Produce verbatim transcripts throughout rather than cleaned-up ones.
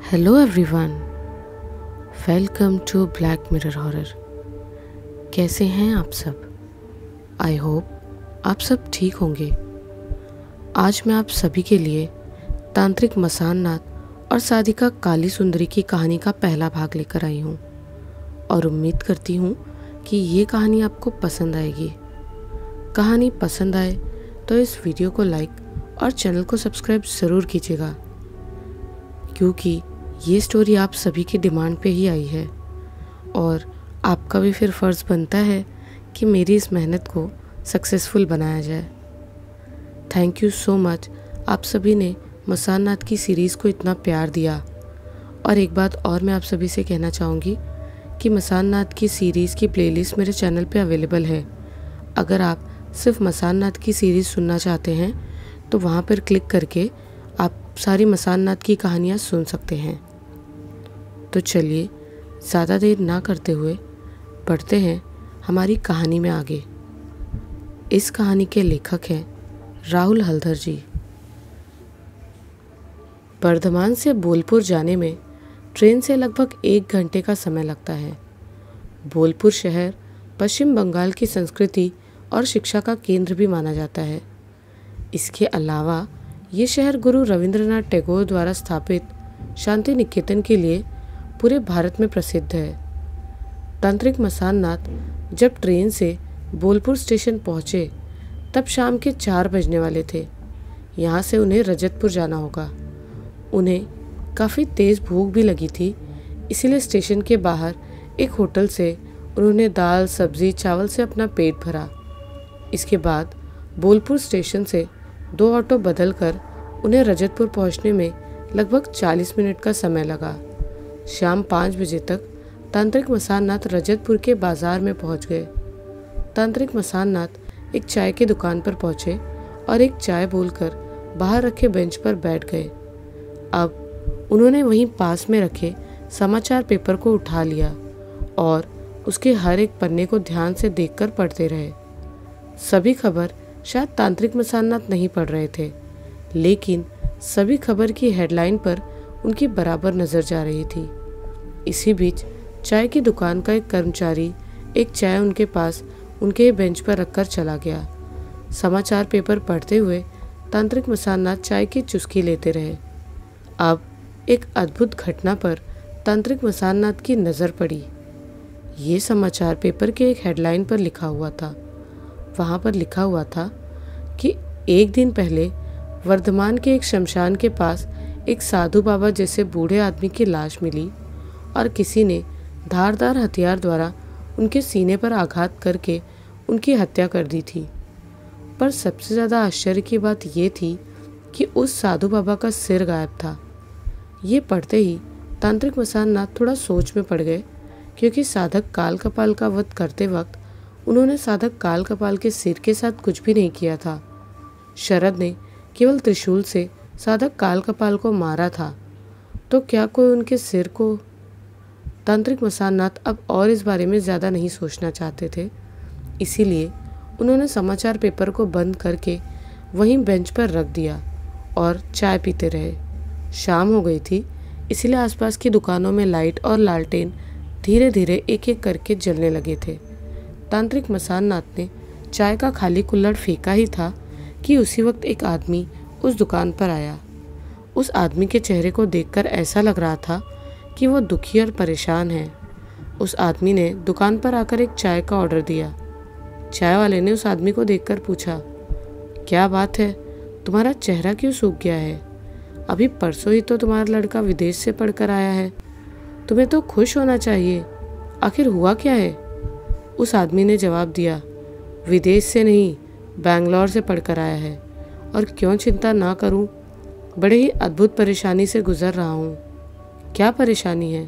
Hello everyone, welcome to Black Mirror Horror. कैसे हैं आप सब? आई होप आप सब ठीक होंगे। आज मैं आप सभी के लिए तांत्रिक मसान नाथ और साधिका काली सुंदरी की कहानी का पहला भाग लेकर आई हूँ और उम्मीद करती हूँ कि ये कहानी आपको पसंद आएगी। कहानी पसंद आए तो इस वीडियो को लाइक और चैनल को सब्सक्राइब ज़रूर कीजिएगा, क्योंकि ये स्टोरी आप सभी की डिमांड पे ही आई है और आपका भी फिर फ़र्ज़ बनता है कि मेरी इस मेहनत को सक्सेसफुल बनाया जाए। थैंक यू सो मच, आप सभी ने मसान नाथ की सीरीज़ को इतना प्यार दिया। और एक बात और मैं आप सभी से कहना चाहूँगी कि मसान नाथ की सीरीज़ की प्लेलिस्ट मेरे चैनल पे अवेलेबल है। अगर आप सिर्फ मसान नाथ की सीरीज़ सुनना चाहते हैं तो वहाँ पर क्लिक करके आप सारी मसान नाथ की कहानियाँ सुन सकते हैं। तो चलिए ज़्यादा देर ना करते हुए बढ़ते हैं हमारी कहानी में आगे। इस कहानी के लेखक हैं राहुल हल्दर जी। बर्धमान से बोलपुर जाने में ट्रेन से लगभग एक घंटे का समय लगता है। बोलपुर शहर पश्चिम बंगाल की संस्कृति और शिक्षा का केंद्र भी माना जाता है। इसके अलावा ये शहर गुरु रविंद्रनाथ टैगोर द्वारा स्थापित शांति निकेतन के लिए पूरे भारत में प्रसिद्ध है। तांत्रिक मसान नाथ जब ट्रेन से बोलपुर स्टेशन पहुँचे तब शाम के चार बजने वाले थे। यहाँ से उन्हें रजतपुर जाना होगा। उन्हें काफ़ी तेज़ भूख भी लगी थी, इसीलिए स्टेशन के बाहर एक होटल से उन्होंने दाल सब्ज़ी चावल से अपना पेट भरा। इसके बाद बोलपुर स्टेशन से दो ऑटो बदलकर उन्हें रजतपुर पहुंचने में लगभग चालीस मिनट का समय लगा। शाम पाँच बजे तक तांत्रिक मसान नाथ रजतपुर के बाज़ार में पहुंच गए। तांत्रिक मसान नाथ एक चाय की दुकान पर पहुंचे और एक चाय बोलकर बाहर रखे बेंच पर बैठ गए। अब उन्होंने वहीं पास में रखे समाचार पेपर को उठा लिया और उसके हर एक पन्ने को ध्यान से देखकर पढ़ते रहे। सभी खबर शायद तांत्रिक मसान नाथ नहीं पढ़ रहे थे, लेकिन सभी खबर की हेडलाइन पर उनकी बराबर नज़र जा रही थी। इसी बीच चाय की दुकान का एक कर्मचारी एक चाय उनके पास उनके बेंच पर रखकर चला गया। समाचार पेपर पढ़ते हुए तांत्रिक मसान नाथ चाय की चुस्की लेते रहे। अब एक अद्भुत घटना पर तांत्रिक मसान नाथ की नज़र पड़ी। ये समाचार पेपर के एक हेडलाइन पर लिखा हुआ था। वहाँ पर लिखा हुआ था कि एक दिन पहले वर्धमान के एक शमशान के पास एक साधु बाबा जैसे बूढ़े आदमी की लाश मिली और किसी ने धारदार हथियार द्वारा उनके सीने पर आघात करके उनकी हत्या कर दी थी। पर सबसे ज़्यादा आश्चर्य की बात ये थी कि उस साधु बाबा का सिर गायब था। ये पढ़ते ही तांत्रिक मसान नाथ थोड़ा सोच में पड़ गए, क्योंकि साधक काल कपाल का वध करते वक्त उन्होंने साधक काल कपाल के सिर के साथ कुछ भी नहीं किया था। शरद ने केवल त्रिशूल से साधक काल कपाल को मारा था, तो क्या कोई उनके सिर को? तांत्रिक मसान नाथ अब और इस बारे में ज़्यादा नहीं सोचना चाहते थे, इसीलिए उन्होंने समाचार पेपर को बंद करके वहीं बेंच पर रख दिया और चाय पीते रहे। शाम हो गई थी, इसीलिए आसपास की दुकानों में लाइट और लालटेन धीरे धीरे एक एक करके जलने लगे थे। तांत्रिक मसान नाथ ने चाय का खाली कुल्हड़ फेंका ही था कि उसी वक्त एक आदमी उस दुकान पर आया। उस आदमी के चेहरे को देखकर ऐसा लग रहा था कि वो दुखी और परेशान है। उस आदमी ने दुकान पर आकर एक चाय का ऑर्डर दिया। चाय वाले ने उस आदमी को देखकर पूछा, क्या बात है, तुम्हारा चेहरा क्यों सूख गया है? अभी परसों ही तो तुम्हारा लड़का विदेश से पढ़कर आया है, तुम्हें तो खुश होना चाहिए। आखिर हुआ क्या है? उस आदमी ने जवाब दिया, विदेश से नहीं, बैंगलोर से पढ़कर आया है। और क्यों चिंता ना करूं, बड़े ही अद्भुत परेशानी से गुजर रहा हूं। क्या परेशानी है?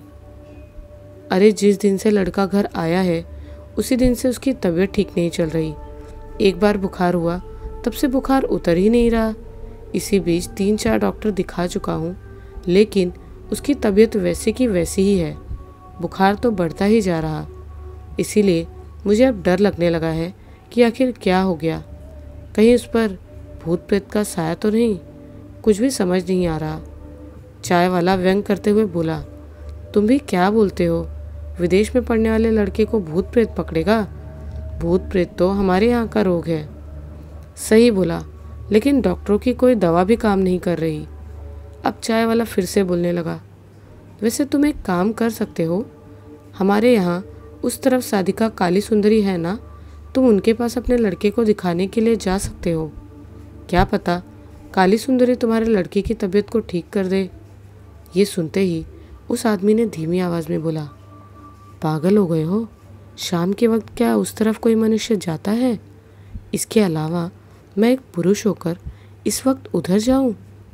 अरे जिस दिन से लड़का घर आया है उसी दिन से उसकी तबीयत ठीक नहीं चल रही। एक बार बुखार हुआ, तब से बुखार उतर ही नहीं रहा। इसी बीच तीन चार डॉक्टर दिखा चुका हूं, लेकिन उसकी तबीयत वैसे की वैसी ही है। बुखार तो बढ़ता ही जा रहा। इसीलिए मुझे अब डर लगने लगा है कि आखिर क्या हो गया। कहीं उस पर भूत प्रेत का साया तो नहीं? कुछ भी समझ नहीं आ रहा। चाय वाला व्यंग करते हुए बोला, तुम भी क्या बोलते हो? विदेश में पढ़ने वाले लड़के को भूत प्रेत पकड़ेगा? भूत प्रेत तो हमारे यहाँ का रोग है। सही बोला, लेकिन डॉक्टरों की कोई दवा भी काम नहीं कर रही। अब चाय वाला फिर से बोलने लगा, वैसे तुम एक काम कर सकते हो, हमारे यहाँ उस तरफ साधिका काली सुंदरी है ना, तुम उनके पास अपने लड़के को दिखाने के लिए जा सकते हो। क्या पता काली सुंदरी तुम्हारे लड़के की तबीयत को ठीक कर दे। ये सुनते ही उस आदमी ने धीमी आवाज़ में बोला, पागल हो गए हो? शाम के वक्त क्या उस तरफ कोई मनुष्य जाता है? इसके अलावा मैं एक पुरुष होकर इस वक्त उधर जाऊं?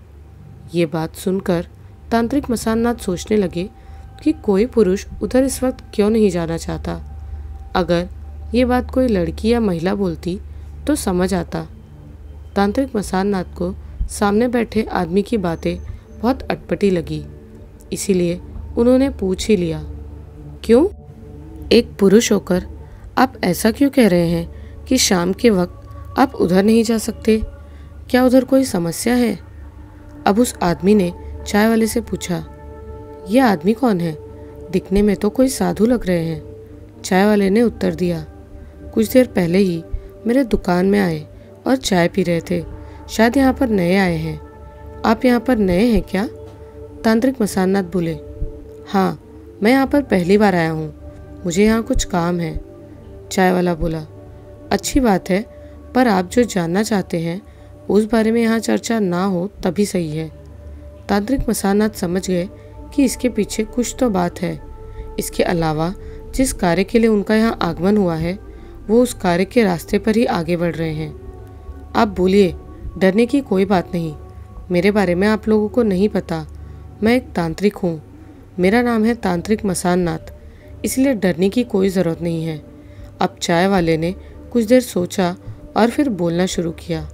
ये बात सुनकर तांत्रिक मसाननाथ सोचने लगे कि कोई पुरुष उधर इस वक्त क्यों नहीं जाना चाहता। अगर ये बात कोई लड़की या महिला बोलती तो समझ आता। तांत्रिक मसाननाथ को सामने बैठे आदमी की बातें बहुत अटपटी लगी, इसीलिए उन्होंने पूछ ही लिया, क्यों? एक पुरुष होकर आप ऐसा क्यों कह रहे हैं कि शाम के वक्त आप उधर नहीं जा सकते? क्या उधर कोई समस्या है? अब उस आदमी ने चाय वाले से पूछा, यह आदमी कौन है? दिखने में तो कोई साधु लग रहे हैं। चाय वाले ने उत्तर दिया, कुछ देर पहले ही मेरे दुकान में आए और चाय पी रहे थे, शायद यहाँ पर नए आए हैं। आप यहाँ पर नए हैं क्या? तांत्रिक मसाननाथ बोले, हाँ, मैं यहाँ पर पहली बार आया हूँ, मुझे यहाँ कुछ काम है। चाय वाला बोला, अच्छी बात है, पर आप जो जानना चाहते हैं उस बारे में यहाँ चर्चा ना हो तभी सही है। तांत्रिक मसाननाथ समझ गए कि इसके पीछे कुछ तो बात है। इसके अलावा जिस कार्य के लिए उनका यहाँ आगमन हुआ है वो उस कार्य के रास्ते पर ही आगे बढ़ रहे हैं। आप बोलिए, डरने की कोई बात नहीं। मेरे बारे में आप लोगों को नहीं पता, मैं एक तांत्रिक हूँ। मेरा नाम है तांत्रिक मसाननाथ, इसलिए डरने की कोई ज़रूरत नहीं है। अब चाय वाले ने कुछ देर सोचा और फिर बोलना शुरू किया,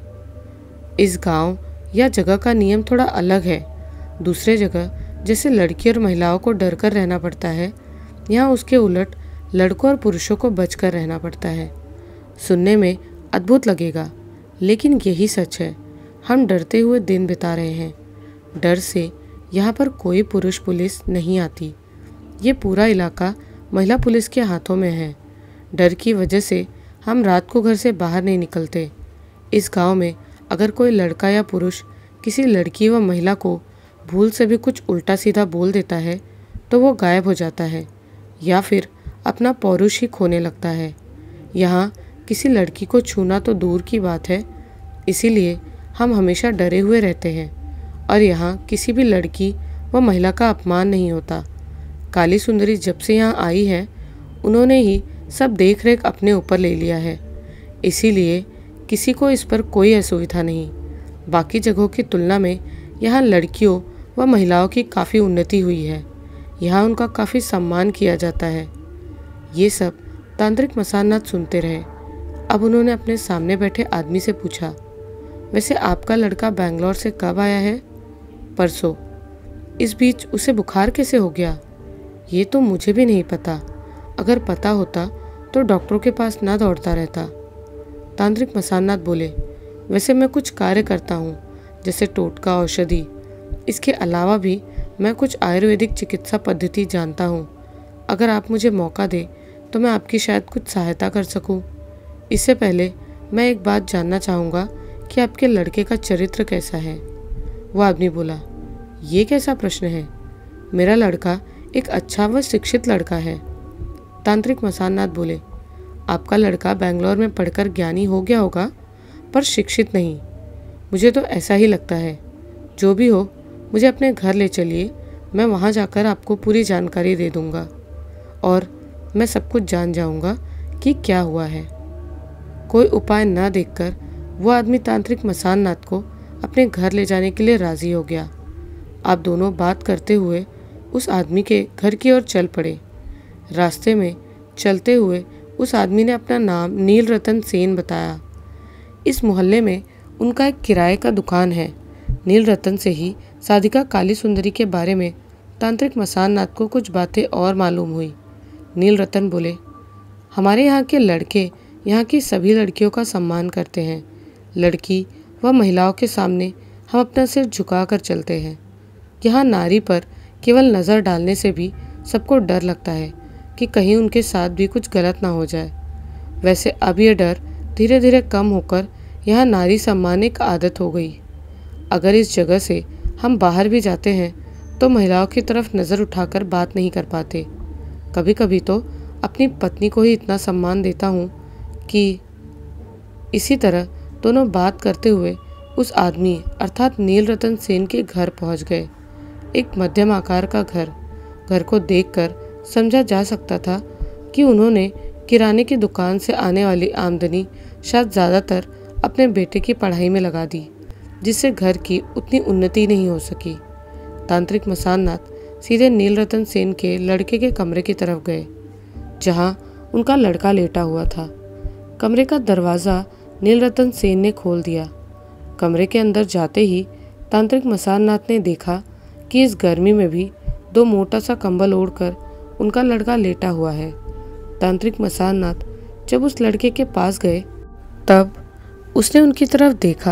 इस गांव या जगह का नियम थोड़ा अलग है। दूसरे जगह जैसे लड़की और महिलाओं को डर कर रहना पड़ता है, यहाँ उसके उलट लड़कों और पुरुषों को बचकर रहना पड़ता है। सुनने में अद्भुत लगेगा, लेकिन यही सच है। हम डरते हुए दिन बिता रहे हैं। डर से यहाँ पर कोई पुरुष पुलिस नहीं आती। ये पूरा इलाका महिला पुलिस के हाथों में है। डर की वजह से हम रात को घर से बाहर नहीं निकलते। इस गांव में अगर कोई लड़का या पुरुष किसी लड़की व महिला को भूल से भी कुछ उल्टा सीधा बोल देता है तो वो गायब हो जाता है या फिर अपना पौरुष ही खोने लगता है। यहाँ किसी लड़की को छूना तो दूर की बात है, इसीलिए हम हमेशा डरे हुए रहते हैं और यहाँ किसी भी लड़की व महिला का अपमान नहीं होता। काली सुंदरी जब से यहाँ आई है उन्होंने ही सब देख रेख अपने ऊपर ले लिया है, इसीलिए किसी को इस पर कोई असुविधा नहीं। बाकी जगहों की तुलना में यहाँ लड़कियों व महिलाओं की काफ़ी उन्नति हुई है। यहाँ उनका काफ़ी सम्मान किया जाता है। ये सब तांत्रिक मसाननाथ सुनते रहे। अब उन्होंने अपने सामने बैठे आदमी से पूछा, वैसे आपका लड़का बैंगलोर से कब आया है? परसों। इस बीच उसे बुखार कैसे हो गया? ये तो मुझे भी नहीं पता। अगर पता होता तो डॉक्टरों के पास ना दौड़ता रहता। तांत्रिक मसाननाथ बोले, वैसे मैं कुछ कार्य करता हूँ, जैसे टोटका, औषधि। इसके अलावा भी मैं कुछ आयुर्वेदिक चिकित्सा पद्धति जानता हूँ। अगर आप मुझे मौका दें तो मैं आपकी शायद कुछ सहायता कर सकूँ। इससे पहले मैं एक बात जानना चाहूँगा कि आपके लड़के का चरित्र कैसा है? वो आदमी बोला, ये कैसा प्रश्न है? मेरा लड़का एक अच्छा व शिक्षित लड़का है। तांत्रिक मसाननाथ बोले, आपका लड़का बेंगलोर में पढ़कर ज्ञानी हो गया होगा, पर शिक्षित नहीं। मुझे तो ऐसा ही लगता है। जो भी हो, मुझे अपने घर ले चलिए, मैं वहाँ जाकर आपको पूरी जानकारी दे दूँगा और मैं सब कुछ जान जाऊँगा कि क्या हुआ है। कोई उपाय न देखकर वो आदमी तांत्रिक मसाननाथ को अपने घर ले जाने के लिए राज़ी हो गया। आप दोनों बात करते हुए उस आदमी के घर की ओर चल पड़े। रास्ते में चलते हुए उस आदमी ने अपना नाम नील रतन सेन बताया। इस मोहल्ले में उनका एक किराए का दुकान है। नील रतन से ही साधिका काली सुंदरी के बारे में तांत्रिक मसाननाथ को कुछ बातें और मालूम हुई। नील रतन बोले, हमारे यहाँ के लड़के यहाँ की सभी लड़कियों का सम्मान करते हैं। लड़की व महिलाओं के सामने हम अपना सिर झुका कर चलते हैं। यहाँ नारी पर केवल नज़र डालने से भी सबको डर लगता है कि कहीं उनके साथ भी कुछ गलत ना हो जाए। वैसे अब यह डर धीरे धीरे कम होकर यहाँ नारी सम्मान एक आदत हो गई। अगर इस जगह से हम बाहर भी जाते हैं तो महिलाओं की तरफ नज़र उठाकर बात नहीं कर पाते। कभी कभी तो अपनी पत्नी को ही इतना सम्मान देता हूँ कि। इसी तरह दोनों बात करते हुए उस आदमी अर्थात नील रतन सेन के घर पहुँच गए। एक मध्यम आकार का घर। घर को देखकर समझा जा सकता था कि उन्होंने किराने की दुकान से आने वाली आमदनी शायद ज़्यादातर अपने बेटे की पढ़ाई में लगा दी, जिससे घर की उतनी उन्नति नहीं हो सकी। तांत्रिक मसाननाथ सीधे नील रतन सेन के लड़के के कमरे की तरफ गए, जहां उनका लड़का लेटा हुआ था। कमरे का दरवाज़ा नील रतन सेन ने खोल दिया। कमरे के अंदर जाते ही तांत्रिक मसाननाथ ने देखा कि इस गर्मी में भी दो मोटा सा कंबल ओढ़कर उनका लड़का लेटा हुआ है। तांत्रिक मसाननाथ जब उस लड़के के पास गए तब उसने उनकी तरफ देखा।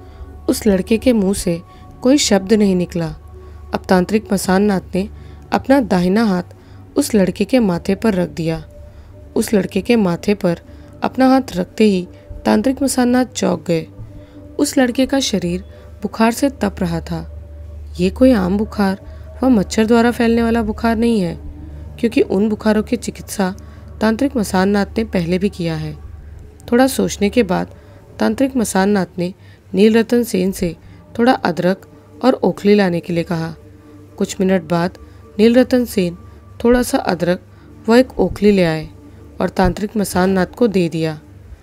उस लड़के के मुंह से कोई शब्द नहीं निकला। अब तांत्रिक मसाननाथ ने अपना दाहिना हाथ उस लड़के के माथे पर रख दिया। उस लड़के के माथे पर अपना हाथ रखते ही तांत्रिक मसाननाथ चौंक गए। उस लड़के का शरीर बुखार से तप रहा था। ये कोई आम बुखार व मच्छर द्वारा फैलने वाला बुखार नहीं है, क्योंकि उन बुखारों की चिकित्सा तांत्रिक मसाननाथ ने पहले भी किया है। थोड़ा सोचने के बाद तांत्रिक मसाननाथ ने नील रतन सेन से थोड़ा अदरक और ओखली लाने के लिए कहा। कुछ मिनट बाद नील रतन सेन थोड़ा सा अदरक व एक ओखली ले आए और तांत्रिक मसाननाथ को दे दिया।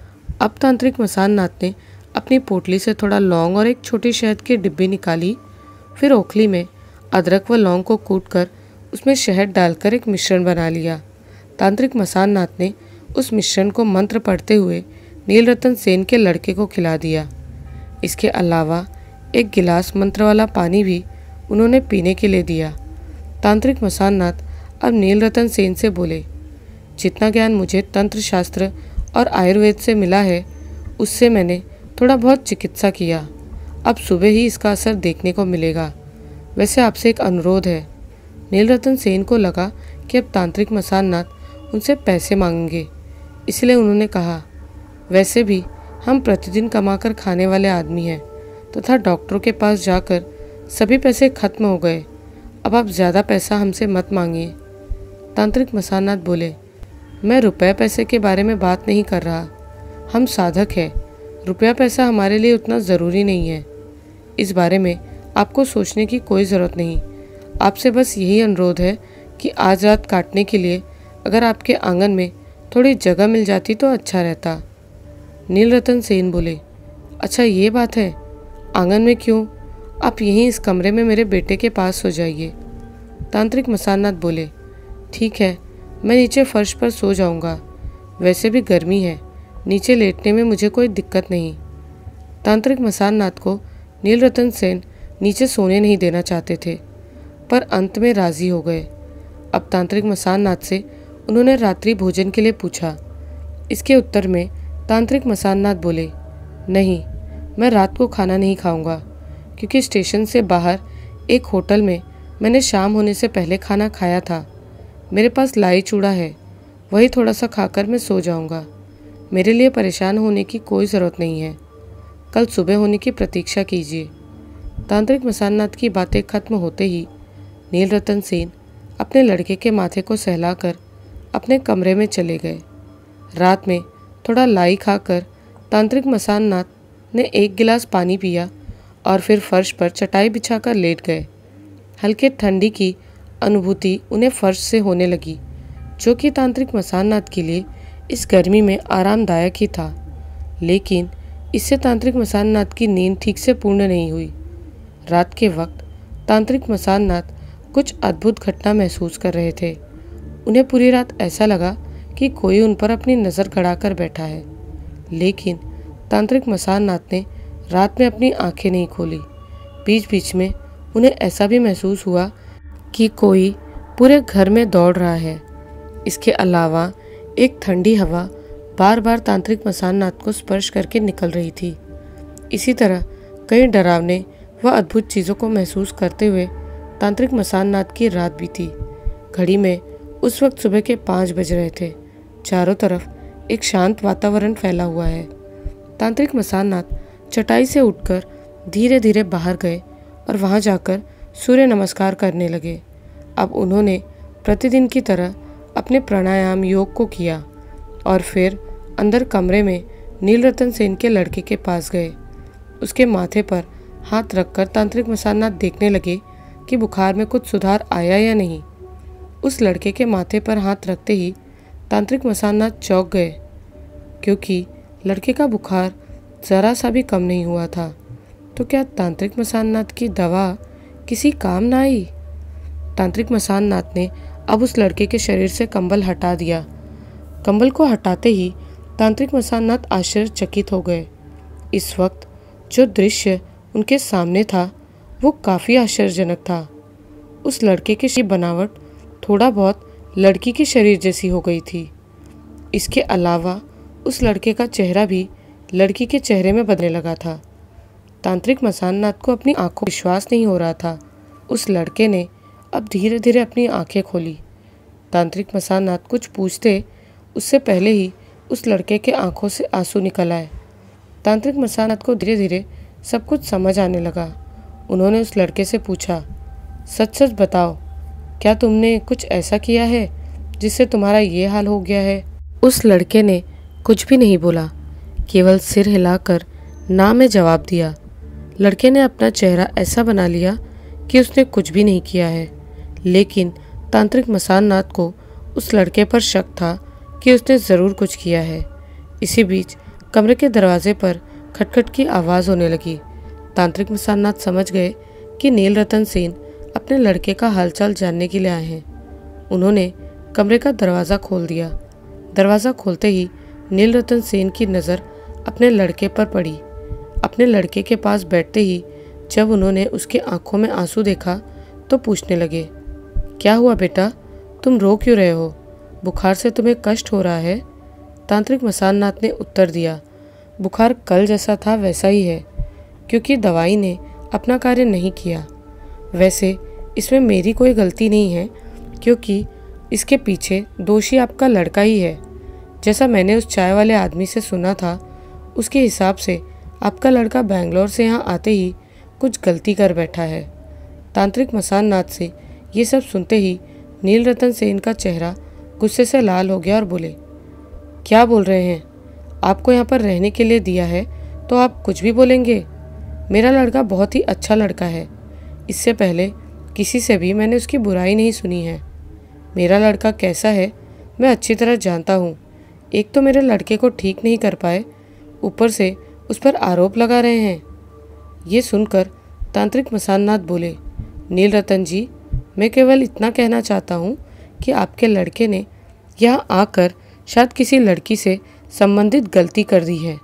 अब तांत्रिक मसाननाथ ने अपनी पोटली से थोड़ा लौंग और एक छोटी शहद की डिब्बी निकाली। फिर ओखली में अदरक व लौंग को कूटकर उसमें शहद डालकर एक मिश्रण बना लिया। तांत्रिक मसाननाथ ने उस मिश्रण को मंत्र पढ़ते हुए नील रतन सेन के लड़के को खिला दिया। इसके अलावा एक गिलास मंत्र वाला पानी भी उन्होंने पीने के लिए दिया। तांत्रिक मसाननाथ अब नील रतन सेन से बोले, जितना ज्ञान मुझे तंत्र शास्त्र और आयुर्वेद से मिला है उससे मैंने थोड़ा बहुत चिकित्सा किया। अब सुबह ही इसका असर देखने को मिलेगा। वैसे आपसे एक अनुरोध है। नील रतन सेन को लगा कि अब तांत्रिक मसाननाथ उनसे पैसे मांगेंगे, इसलिए उन्होंने कहा, वैसे भी हम प्रतिदिन कमाकर खाने वाले आदमी हैं तथा तो डॉक्टरों के पास जाकर सभी पैसे खत्म हो गए। अब आप ज़्यादा पैसा हमसे मत मांगिए। तांत्रिक मसाननाथ बोले, मैं रुपए पैसे के बारे में बात नहीं कर रहा। हम साधक हैं। रुपया पैसा हमारे लिए उतना ज़रूरी नहीं है। इस बारे में आपको सोचने की कोई ज़रूरत नहीं। आपसे बस यही अनुरोध है कि आज रात काटने के लिए अगर आपके आंगन में थोड़ी जगह मिल जाती तो अच्छा रहता। नील रतन सेन बोले, अच्छा ये बात है, आंगन में क्यों? आप यहीं इस कमरे में मेरे बेटे के पास हो जाइए। तांत्रिक मसाननाथ बोले, ठीक है, मैं नीचे फर्श पर सो जाऊंगा। वैसे भी गर्मी है, नीचे लेटने में मुझे कोई दिक्कत नहीं। तांत्रिक मसाननाथ को नील रतन सेन नीचे सोने नहीं देना चाहते थे, पर अंत में राज़ी हो गए। अब तांत्रिक मसाननाथ से उन्होंने रात्रि भोजन के लिए पूछा। इसके उत्तर में तांत्रिक मसाननाथ बोले, नहीं, मैं रात को खाना नहीं खाऊंगा, क्योंकि स्टेशन से बाहर एक होटल में मैंने शाम होने से पहले खाना खाया था। मेरे पास लाई चूड़ा है, वही थोड़ा सा खाकर मैं सो जाऊंगा। मेरे लिए परेशान होने की कोई ज़रूरत नहीं है। कल सुबह होने की प्रतीक्षा कीजिए। तांत्रिक मसाननाथ की बातें खत्म होते ही नील रतन सेन अपने लड़के के माथे को सहलाकर अपने कमरे में चले गए। रात में थोड़ा लाई खाकर तांत्रिक मसाननाथ ने एक गिलास पानी पिया और फिर फर्श पर चटाई बिछाकर लेट गए। हल्के ठंडी की अनुभूति उन्हें फर्श से होने लगी, जो कि तांत्रिक मसाननाथ के लिए इस गर्मी में आरामदायक ही था। लेकिन इससे तांत्रिक मसाननाथ की नींद ठीक से पूर्ण नहीं हुई। रात के वक्त तांत्रिक मसाननाथ कुछ अद्भुत घटना महसूस कर रहे थे। उन्हें पूरी रात ऐसा लगा कि कोई उन पर अपनी नज़र गड़ाकर बैठा है, लेकिन तांत्रिक मसाननाथ ने रात में अपनी आंखें नहीं खोली। बीच बीच में उन्हें ऐसा भी महसूस हुआ कि कोई पूरे घर में दौड़ रहा है। इसके अलावा एक ठंडी हवा बार बार तांत्रिक मसाननाथ को स्पर्श करके निकल रही थी। इसी तरह कई डरावने व अद्भुत चीज़ों को महसूस करते हुए तांत्रिक मसाननाथ की रात बीती। घड़ी में उस वक्त सुबह के पाँच बज रहे थे। चारों तरफ एक शांत वातावरण फैला हुआ है। तांत्रिक मसाननाथ चटाई से उठकर धीरे धीरे बाहर गए और वहां जाकर सूर्य नमस्कार करने लगे। अब उन्होंने प्रतिदिन की तरह अपने प्राणायाम योग को किया और फिर अंदर कमरे में नीलरतन सेन के लड़के के पास गए। उसके माथे पर हाथ रखकर तांत्रिक मसाननाथ देखने लगे कि बुखार में कुछ सुधार आया या नहीं। उस लड़के के माथे पर हाथ रखते ही तांत्रिक मसाननाथ चौंक गए, क्योंकि लड़के का बुखार ज़रा सा भी कम नहीं हुआ था। तो क्या तांत्रिक मसाननाथ की दवा किसी काम ना आई? तांत्रिक मसाननाथ ने अब उस लड़के के शरीर से कंबल हटा दिया। कंबल को हटाते ही तांत्रिक मसाननाथ आश्चर्यचकित हो गए। इस वक्त जो दृश्य उनके सामने था वो काफ़ी आश्चर्यजनक था। उस लड़के की शरीर बनावट थोड़ा बहुत लड़की के शरीर जैसी हो गई थी। इसके अलावा उस लड़के का चेहरा भी लड़की के चेहरे में बदलने लगा था। तांत्रिक मसाननाथ को अपनी आंखों पर विश्वास नहीं हो रहा था। उस लड़के ने अब धीरे धीरे अपनी आंखें खोली। तांत्रिक मसाननाथ कुछ पूछते उससे पहले ही उस लड़के के आंखों से आंसू निकल आए। तांत्रिक मसाननाथ को धीरे धीरे सब कुछ समझ आने लगा। उन्होंने उस लड़के से पूछा, सच सच बताओ, क्या तुमने कुछ ऐसा किया है जिससे तुम्हारा ये हाल हो गया है? उस लड़के ने कुछ भी नहीं बोला, केवल सिर हिलाकर ना में जवाब दिया। लड़के ने अपना चेहरा ऐसा बना लिया कि उसने कुछ भी नहीं किया है, लेकिन तांत्रिक मसाननाथ को उस लड़के पर शक था कि उसने ज़रूर कुछ किया है। इसी बीच कमरे के दरवाजे पर खटखट की आवाज़ होने लगी। तांत्रिक मसाननाथ समझ गए कि नीलरतन सेन अपने लड़के का हालचाल जानने के लिए आए हैं। उन्होंने कमरे का दरवाज़ा खोल दिया। दरवाज़ा खोलते ही नीलरतन सेन की नज़र अपने लड़के पर पड़ी। अपने लड़के के पास बैठते ही जब उन्होंने उसके आंखों में आंसू देखा तो पूछने लगे, क्या हुआ बेटा, तुम रो क्यों रहे हो? बुखार से तुम्हें कष्ट हो रहा है? तांत्रिक मसाननाथ ने उत्तर दिया, बुखार कल जैसा था वैसा ही है, क्योंकि दवाई ने अपना कार्य नहीं किया। वैसे इसमें मेरी कोई गलती नहीं है, क्योंकि इसके पीछे दोषी आपका लड़का ही है। जैसा मैंने उस चाय वाले आदमी से सुना था, उसके हिसाब से आपका लड़का बेंगलोर से यहाँ आते ही कुछ गलती कर बैठा है। तांत्रिक मसाननाथ से ये सब सुनते ही नीलरतन सेन का चेहरा गुस्से से लाल हो गया और बोले, क्या बोल रहे हैं? आपको यहाँ पर रहने के लिए दिया है तो आप कुछ भी बोलेंगे? मेरा लड़का बहुत ही अच्छा लड़का है। इससे पहले किसी से भी मैंने उसकी बुराई नहीं सुनी है। मेरा लड़का कैसा है मैं अच्छी तरह जानता हूँ। एक तो मेरे लड़के को ठीक नहीं कर पाए, ऊपर से उस पर आरोप लगा रहे हैं। ये सुनकर तांत्रिक मसाननाथ बोले, नीलरतन जी, मैं केवल इतना कहना चाहता हूँ कि आपके लड़के ने यहाँ आकर शायद किसी लड़की से संबंधित गलती कर दी है।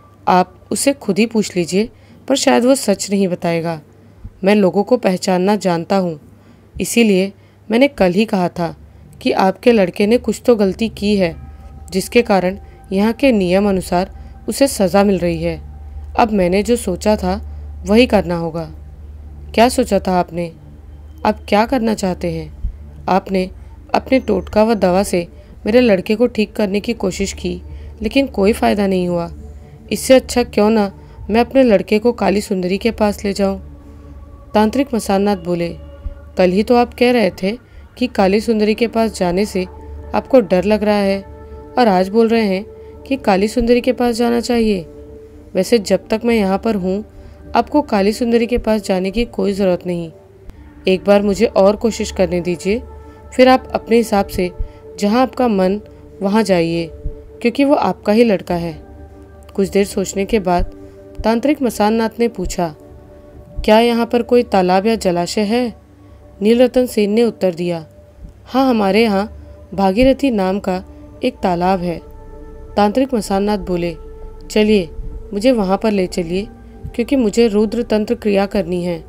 आप उससे खुद ही पूछ लीजिए, पर शायद वो सच नहीं बताएगा। मैं लोगों को पहचानना जानता हूँ, इसीलिए मैंने कल ही कहा था कि आपके लड़के ने कुछ तो गलती की है, जिसके कारण यहाँ के नियम अनुसार उसे सज़ा मिल रही है। अब मैंने जो सोचा था वही करना होगा। क्या सोचा था आपने? आप क्या करना चाहते हैं? आपने अपने टोटका व दवा से मेरे लड़के को ठीक करने की कोशिश की, लेकिन कोई फ़ायदा नहीं हुआ। इससे अच्छा क्यों ना मैं अपने लड़के को काली सुंदरी के पास ले जाऊं? तांत्रिक मसाननाथ बोले, कल ही तो आप कह रहे थे कि काली सुंदरी के पास जाने से आपको डर लग रहा है, और आज बोल रहे हैं कि काली सुंदरी के पास जाना चाहिए। वैसे जब तक मैं यहाँ पर हूँ, आपको काली सुंदरी के पास जाने की कोई ज़रूरत नहीं। एक बार मुझे और कोशिश करने दीजिए, फिर आप अपने हिसाब से जहाँ आपका मन वहाँ जाइए, क्योंकि वो आपका ही लड़का है। कुछ देर सोचने के बाद तांत्रिक मसाननाथ ने पूछा, क्या यहाँ पर कोई तालाब या जलाशय है? नीलरतन सेन ने उत्तर दिया, हाँ, हमारे यहाँ भागीरथी नाम का एक तालाब है। तांत्रिक मसाननाथ बोले, चलिए मुझे वहाँ पर ले चलिए, क्योंकि मुझे रुद्र तंत्र क्रिया करनी है।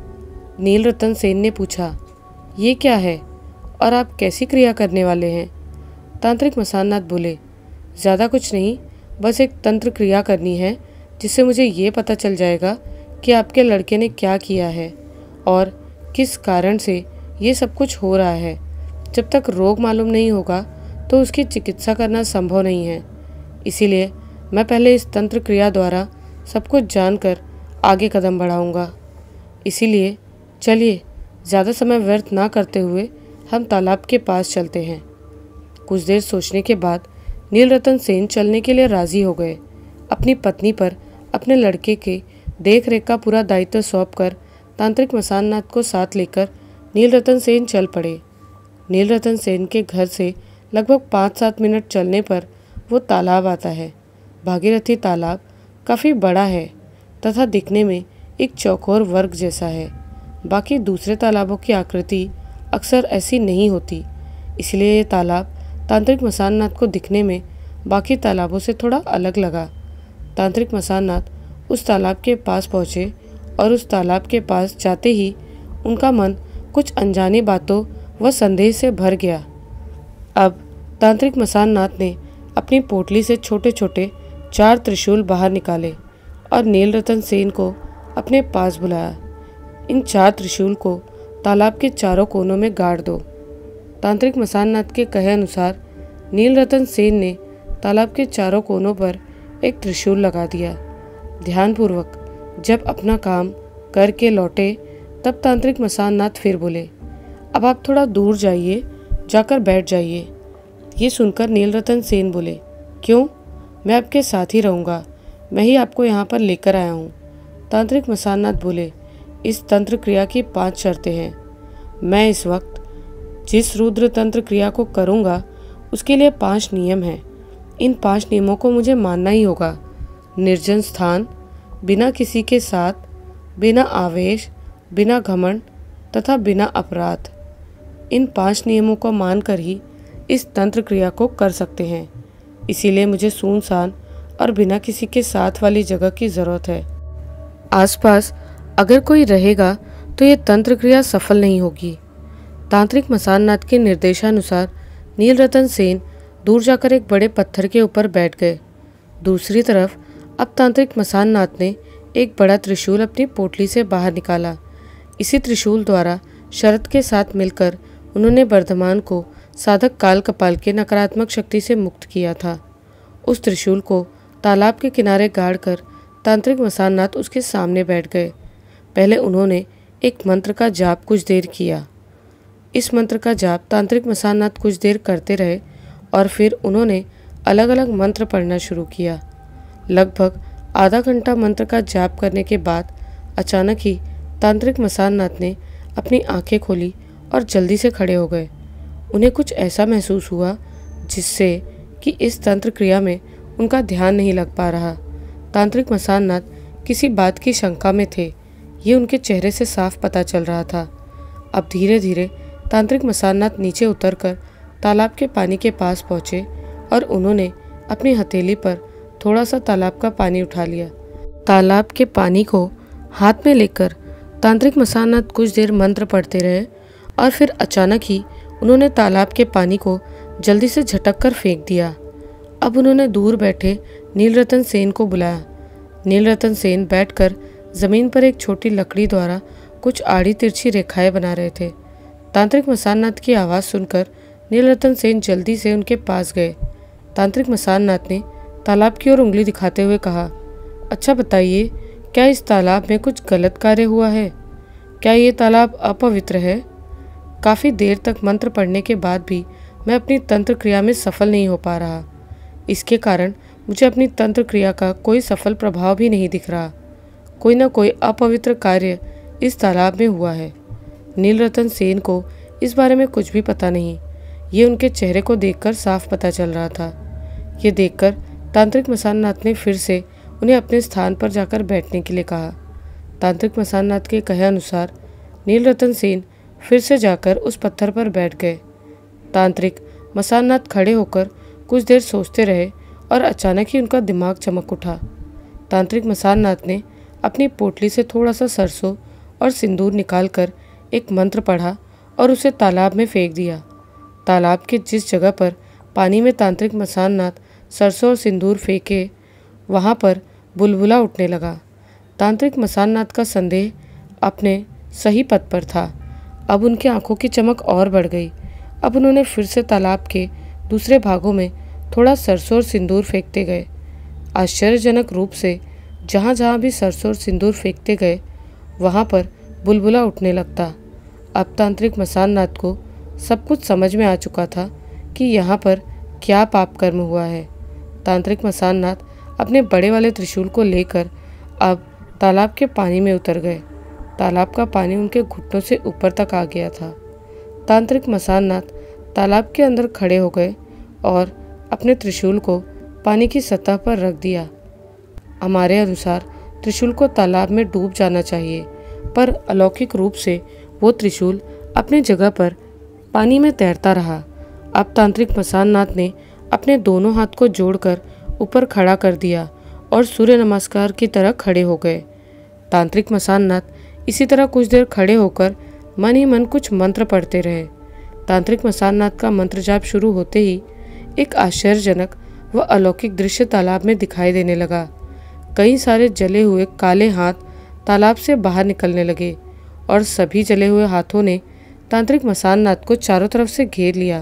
नीलरतन सेन ने पूछा, ये क्या है और आप कैसी क्रिया करने वाले हैं? तांत्रिक मसाननाथ बोले, ज़्यादा कुछ नहीं, बस एक तंत्र क्रिया करनी है, जिससे मुझे ये पता चल जाएगा कि आपके लड़के ने क्या किया है और किस कारण से ये सब कुछ हो रहा है। जब तक रोग मालूम नहीं होगा तो उसकी चिकित्सा करना संभव नहीं है। इसीलिए मैं पहले इस तंत्र क्रिया द्वारा सब कुछ जानकर आगे कदम बढ़ाऊंगा। इसीलिए चलिए ज़्यादा समय व्यर्थ ना करते हुए हम तालाब के पास चलते हैं। कुछ देर सोचने के बाद नीलरतन सेन चलने के लिए राजी हो गए। अपनी पत्नी पर अपने लड़के के देख रेख का पूरा दायित्व सौंपकर तांत्रिक मसाननाथ को साथ लेकर नीलरतन सेन चल पड़े। नीलरतन सेन के घर से लगभग पाँच सात मिनट चलने पर वो तालाब आता है। भागीरथी तालाब काफ़ी बड़ा है तथा दिखने में एक चौकोर वर्ग जैसा है। बाकी दूसरे तालाबों की आकृति अक्सर ऐसी नहीं होती, इसलिए ये तालाब तांत्रिक मसाननाथ को दिखने में बाकी तालाबों से थोड़ा अलग लगा। तांत्रिक मसाननाथ उस तालाब के पास पहुँचे और उस तालाब के पास जाते ही उनका मन कुछ अनजानी बातों व संदेह से भर गया। अब तांत्रिक मसाननाथ ने अपनी पोटली से छोटे छोटे चार त्रिशूल बाहर निकाले और नीलरतन सेन को अपने पास बुलाया। इन चार त्रिशूल को तालाब के चारों कोनों में गाड़ दो। तांत्रिक मसाननाथ के कहे अनुसार नीलरतन सेन ने तालाब के चारों कोनों पर एक त्रिशूल लगा दिया। ध्यानपूर्वक जब अपना काम करके लौटे तब तांत्रिक मसाननाथ फिर बोले, अब आप थोड़ा दूर जाइए, जाकर बैठ जाइए। ये सुनकर नीलरतन सेन बोले, क्यों? मैं आपके साथ ही रहूँगा, मैं ही आपको यहाँ पर लेकर आया हूँ। तांत्रिक मसाननाथ बोले, इस तंत्र क्रिया की पांच शर्तें हैं। मैं इस वक्त जिस रुद्र तंत्र क्रिया को करूँगा उसके लिए पांच नियम हैं। इन पांच नियमों को मुझे मानना ही होगा। निर्जन स्थान, बिना किसी के साथ, बिना आवेश, बिना घमंड तथा बिना अपराध। इन पांच नियमों को मानकर ही इस तंत्र क्रिया को कर सकते हैं। इसीलिए मुझे सुनसान और बिना किसी के साथ वाली जगह की ज़रूरत है। आसपास अगर कोई रहेगा तो ये तंत्र क्रिया सफल नहीं होगी। तांत्रिक मसाननाथ के निर्देशानुसार नीलरतन सेन दूर जाकर एक बड़े पत्थर के ऊपर बैठ गए। दूसरी तरफ अब तांत्रिक मसाननाथ ने एक बड़ा त्रिशूल अपनी पोटली से बाहर निकाला। इसी त्रिशूल द्वारा शर्त के साथ मिलकर उन्होंने वर्धमान को साधक काल कपाल के नकारात्मक शक्ति से मुक्त किया था। उस त्रिशूल को तालाब के किनारे गाड़कर तांत्रिक मसाननाथ उसके सामने बैठ गए। पहले उन्होंने एक मंत्र का जाप कुछ देर किया। इस मंत्र का जाप तांत्रिक मसाननाथ कुछ देर करते रहे और फिर उन्होंने अलग अलग मंत्र पढ़ना शुरू किया। लगभग आधा घंटा मंत्र का जाप करने के बाद अचानक ही तांत्रिक मसाननाथ ने अपनी आंखें खोली और जल्दी से खड़े हो गए। उन्हें कुछ ऐसा महसूस हुआ जिससे कि इस तंत्र क्रिया में उनका ध्यान नहीं लग पा रहा। तांत्रिक मसाननाथ किसी बात की शंका में थे, ये उनके चेहरे से साफ पता चल रहा था। अब धीरे धीरे तांत्रिक मसाननाथ नीचे उतरकर तालाब के पानी के पास पहुँचे और उन्होंने अपनी हथेली पर थोड़ा सा तालाब का पानी उठा लिया। तालाब के पानी को हाथ में लेकर तांत्रिक मसाननाथ कुछ देर मंत्र पढ़ते रहे और फिर अचानक ही उन्होंने तालाब के पानी को जल्दी से झटक कर फेंक दिया। अब उन्होंने दूर बैठे नीलरतन सेन को बुलाया। नीलरतन सेन बैठकर जमीन पर एक छोटी लकड़ी द्वारा कुछ आड़ी तिरछी रेखाएं बना रहे थे। तांत्रिक मसाननाथ की आवाज़ सुनकर नीलरतन सेन जल्दी से उनके पास गए। तांत्रिक मसाननाथ ने तालाब की ओर उंगली दिखाते हुए कहा, अच्छा बताइए, क्या इस तालाब में कुछ गलत कार्य हुआ है? क्या ये तालाब अपवित्र है? काफ़ी देर तक मंत्र पढ़ने के बाद भी मैं अपनी तंत्र क्रिया में सफल नहीं हो पा रहा। इसके कारण मुझे अपनी तंत्र क्रिया का कोई सफल प्रभाव भी नहीं दिख रहा। कोई ना कोई अपवित्र कार्य इस तालाब में हुआ है। नीलरतन सेन को इस बारे में कुछ भी पता नहीं, ये उनके चेहरे को देखकर साफ पता चल रहा था। ये देखकर तांत्रिक मसाननाथ ने फिर से उन्हें अपने स्थान पर जाकर बैठने के लिए कहा। तांत्रिक मसाननाथ के कहे अनुसार नीलरतन सेन फिर से जाकर उस पत्थर पर बैठ गए। तांत्रिक मसाननाथ खड़े होकर कुछ देर सोचते रहे और अचानक ही उनका दिमाग चमक उठा। तांत्रिक मसाननाथ ने अपनी पोटली से थोड़ा सा सरसों और सिंदूर निकालकर एक मंत्र पढ़ा और उसे तालाब में फेंक दिया। तालाब के जिस जगह पर पानी में तांत्रिक मसाननाथ सरसों और सिंदूर फेंके, वहाँ पर बुलबुला उठने लगा। तांत्रिक मसाननाथ का संदेह अपने सही पथ पर था। अब उनकी आंखों की चमक और बढ़ गई। अब उन्होंने फिर से तालाब के दूसरे भागों में थोड़ा सरसों और सिंदूर फेंकते गए। आश्चर्यजनक रूप से जहाँ जहाँ भी सरसों और सिंदूर फेंकते गए वहाँ पर बुलबुला उठने लगता। अब तांत्रिक मसाननाथ को सब कुछ समझ में आ चुका था कि यहाँ पर क्या पाप कर्म हुआ है। तांत्रिक मसाननाथ अपने बड़े वाले त्रिशूल को लेकर अब तालाब के पानी में उतर गए। तालाब का पानी उनके घुटनों से ऊपर तक आ गया था। तांत्रिक मसाननाथ तालाब के अंदर खड़े हो गए और अपने त्रिशूल को पानी की सतह पर रख दिया। हमारे अनुसार त्रिशूल को तालाब में डूब जाना चाहिए, पर अलौकिक रूप से वो त्रिशूल अपनी जगह पर पानी में तैरता रहा। अब तांत्रिक मसाननाथ ने अपने दोनों हाथ को जोड़कर ऊपर खड़ा कर दिया और सूर्य नमस्कार की तरह खड़े हो गए। तांत्रिक मसाननाथ इसी तरह कुछ देर खड़े होकर मन ही मन कुछ मंत्र पढ़ते रहे। तांत्रिक मसाननाथ का मंत्र जाप शुरू होते ही एक आश्चर्यजनक व अलौकिक दृश्य तालाब में दिखाई देने लगा। कई सारे जले हुए काले हाथ तालाब से बाहर निकलने लगे और सभी जले हुए हाथों ने तांत्रिक मसाननाथ को चारों तरफ से घेर लिया।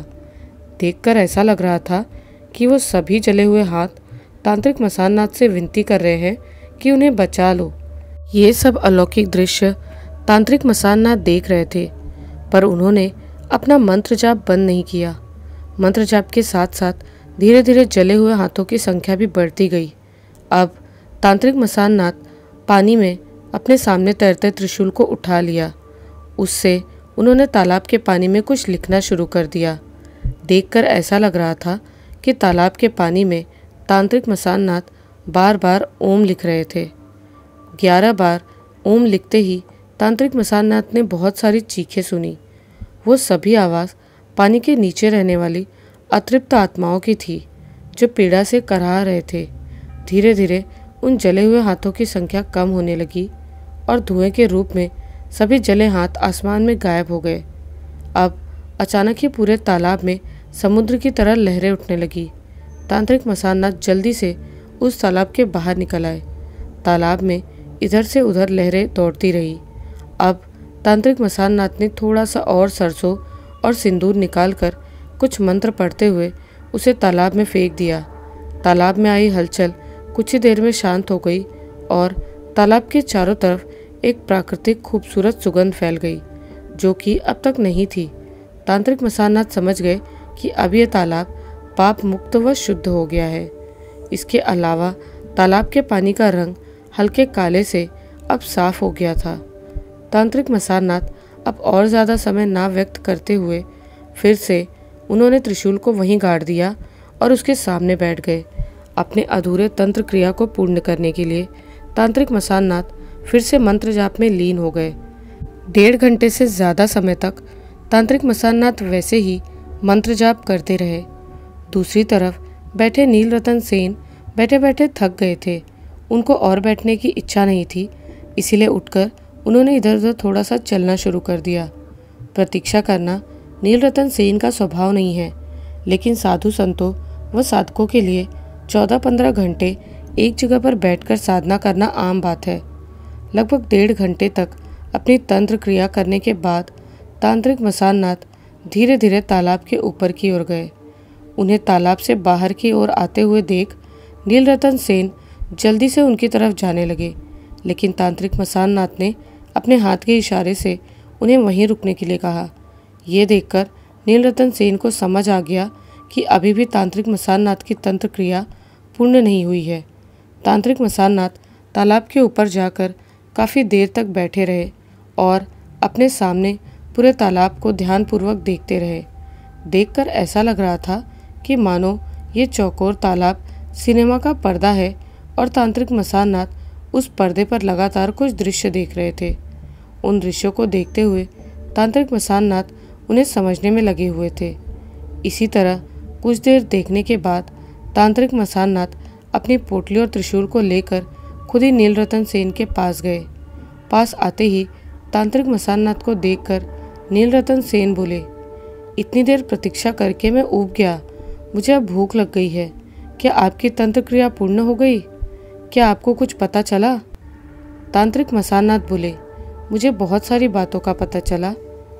देखकर ऐसा लग रहा था कि वो सभी जले हुए हाथ तांत्रिक मसाननाथ से विनती कर रहे हैं कि उन्हें बचा लो। ये सब अलौकिक दृश्य तांत्रिक मसाननाथ देख रहे थे, पर उन्होंने अपना मंत्र जाप बंद नहीं किया। मंत्र जाप के साथ साथ धीरे धीरे जले हुए हाथों की संख्या भी बढ़ती गई। अब तांत्रिक मसाननाथ पानी में अपने सामने तैरते त्रिशूल को उठा लिया। उससे उन्होंने तालाब के पानी में कुछ लिखना शुरू कर दिया। देखकर ऐसा लग रहा था कि तालाब के पानी में तांत्रिक मसाननाथ बार बार ओम लिख रहे थे। ग्यारह बार ओम लिखते ही तांत्रिक मसाननाथ ने बहुत सारी चीखें सुनी। वो सभी आवाज़ पानी के नीचे रहने वाली अतृप्त आत्माओं की थी जो पीड़ा से कराह रहे थे। धीरे धीरे उन जले हुए हाथों की संख्या कम होने लगी और धुएं के रूप में सभी जले हाथ आसमान में गायब हो गए। अब अचानक ही पूरे तालाब में समुद्र की तरह लहरें उठने लगी। तांत्रिक मसाननाथ जल्दी से उस तालाब के बाहर निकल आए। तालाब में इधर से उधर लहरें दौड़ती रही। अब तांत्रिक मसाननाथ ने थोड़ा सा और सरसों और सिंदूर निकालकर कुछ मंत्र पढ़ते हुए उसे तालाब में फेंक दिया। तालाब में आई हलचल कुछ ही देर में शांत हो गई और तालाब के चारों तरफ एक प्राकृतिक खूबसूरत सुगंध फैल गई जो कि अब तक नहीं थी। तांत्रिक मसाननाथ समझ गए कि अब यह तालाब पाप मुक्त व शुद्ध हो गया है। इसके अलावा तालाब के पानी का रंग हल्के काले से अब साफ हो गया था। तांत्रिक मसाननाथ अब और ज़्यादा समय ना व्यक्त करते हुए फिर से उन्होंने त्रिशूल को वहीं गाड़ दिया और उसके सामने बैठ गए। अपने अधूरे तंत्र क्रिया को पूर्ण करने के लिए तांत्रिक मसाननाथ फिर से मंत्र जाप में लीन हो गए। डेढ़ घंटे से ज़्यादा समय तक तांत्रिक मसाननाथ वैसे ही मंत्र जाप करते रहे। दूसरी तरफ बैठे नीलरतन सेन बैठे बैठे थक गए थे। उनको और बैठने की इच्छा नहीं थी, इसीलिए उठकर उन्होंने इधर उधर थोड़ा सा चलना शुरू कर दिया। प्रतीक्षा करना नीलरतन सेन का स्वभाव नहीं है, लेकिन साधु संतों व साधकों के लिए चौदह पंद्रह घंटे एक जगह पर बैठकर साधना करना आम बात है। लगभग डेढ़ घंटे तक अपनी तंत्र क्रिया करने के बाद तांत्रिक मसाननाथ धीरे धीरे तालाब के ऊपर की ओर गए। उन्हें तालाब से बाहर की ओर आते हुए देख नीलरतन सेन जल्दी से उनकी तरफ जाने लगे, लेकिन तांत्रिक मसाननाथ ने अपने हाथ के इशारे से उन्हें वहीं रुकने के लिए कहा। ये देखकर नीलरतन सेन को समझ आ गया कि अभी भी तांत्रिक मसाननाथ की तंत्र क्रिया पूर्ण नहीं हुई है। तांत्रिक मसाननाथ तालाब के ऊपर जाकर काफ़ी देर तक बैठे रहे और अपने सामने पूरे तालाब को ध्यानपूर्वक देखते रहे। देखकर ऐसा लग रहा था कि मानो ये चौकोर तालाब सिनेमा का पर्दा है और तांत्रिक मसाननाथ उस पर्दे पर लगातार कुछ दृश्य देख रहे थे। उन दृश्यों को देखते हुए तांत्रिक मसाननाथ उन्हें समझने में लगे हुए थे। इसी तरह कुछ देर देखने के बाद तांत्रिक मसाननाथ अपनी पोटली और त्रिशूल को लेकर खुद ही नीलरतन सेन के पास गए। पास आते ही तांत्रिक मसाननाथ को देखकर नीलरतन सेन बोले, इतनी देर प्रतीक्षा करके मैं ऊब गया, मुझे अब भूख लग गई है। क्या आपकी तंत्र क्रिया पूर्ण हो गई? क्या आपको कुछ पता चला? तांत्रिक मसाननाथ बोले, मुझे बहुत सारी बातों का पता चला,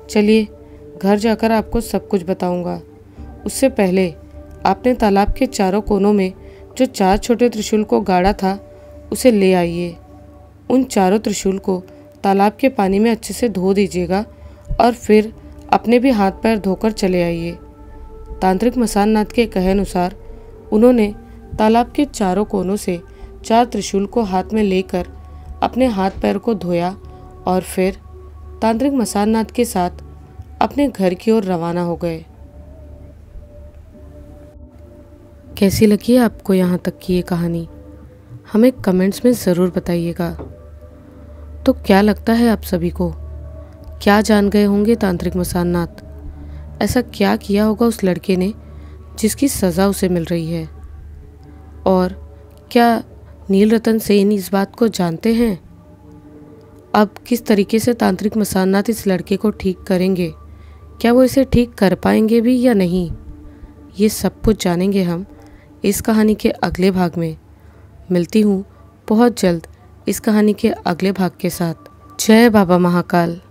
चलिए घर जाकर आपको सब कुछ बताऊंगा। उससे पहले आपने तालाब के चारों कोनों में जो चार छोटे त्रिशूल को गाड़ा था उसे ले आइए। उन चारों त्रिशूल को तालाब के पानी में अच्छे से धो दीजिएगा और फिर अपने भी हाथ पैर धोकर चले आइए। तांत्रिक मसान नाथ के कहे अनुसार उन्होंने तालाब के चारों कोनों से चार त्रिशूल को हाथ में लेकर अपने हाथ पैर को धोया और फिर तांत्रिक मसान नाथ के साथ अपने घर की ओर रवाना हो गए। कैसी लगी है आपको यहाँ तक की ये कहानी? हमें कमेंट्स में ज़रूर बताइएगा। तो क्या लगता है आप सभी को, क्या जान गए होंगे तांत्रिक मसान नाथ? ऐसा क्या किया होगा उस लड़के ने जिसकी सज़ा उसे मिल रही है? और क्या नीलरतन सेन इस बात को जानते हैं? अब किस तरीके से तांत्रिक मसान नाथ इस लड़के को ठीक करेंगे? क्या वो इसे ठीक कर पाएंगे भी या नहीं? ये सब कुछ जानेंगे हम इस कहानी के अगले भाग में। मिलती हूँ बहुत जल्द इस कहानी के अगले भाग के साथ। जय बाबा महाकाल।